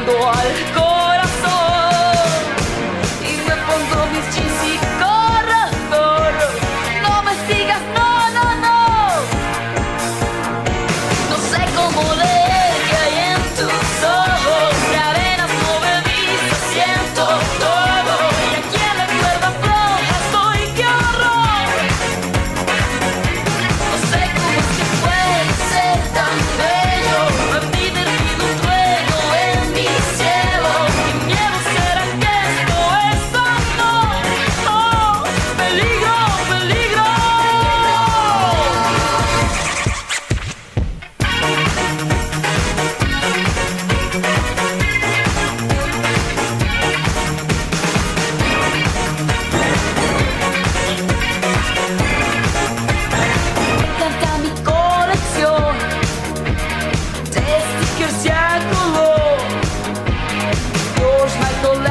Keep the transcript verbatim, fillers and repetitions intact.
llegando al corazón y me pongo mis jeans y corro, corro. No me sigas, no, no, no. No sé cómo leer que hay en tus ojos, cadenas movedizas, siento todo. Y aquí en la cuerda floja estoy, qué horror. No sé cómo es que puede ser tan bello, a mí perdido un trueno en mi cielo. Mi miedo será que esto es amor. Oh, peligro, peligro. Me encanta mi colección de stickers y a color. Yours, my collection.